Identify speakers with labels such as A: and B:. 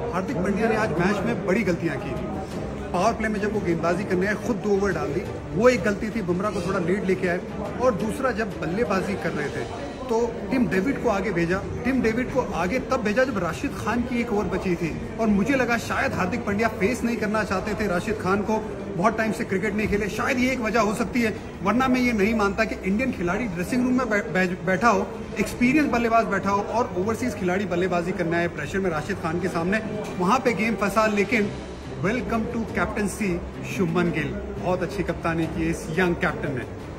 A: हार्दिक पांड्या ने आज मैच में बड़ी गलतियां की। पावर प्ले में जब वो गेंदबाजी करने आए खुद 2 ओवर डाल दी, वो एक गलती थी। बुमराह को थोड़ा लीड लेके आए। और दूसरा, जब बल्लेबाजी कर रहे थे तो टिम डेविड को आगे भेजा। टिम डेविड को आगे तब भेजा जब राशिद खान की 1 ओवर बची थी, और मुझे लगा शायद हार्दिक पांड्या फेस नहीं करना चाहते थे राशिद खान को। बहुत टाइम से क्रिकेट नहीं खेले, शायद ये एक वजह हो सकती है। वरना मैं ये नहीं मानता कि इंडियन खिलाड़ी ड्रेसिंग रूम में बैठा हो, एक्सपीरियंस बल्लेबाज बैठा हो और ओवरसीज खिलाड़ी बल्लेबाजी करने आए प्रेशर में राशिद खान के सामने, वहां पे गेम फंसा। लेकिन welcome to captaincy Shubman Gill, बहुत अच्छी कप्तानी की इस यंग कैप्टन ने।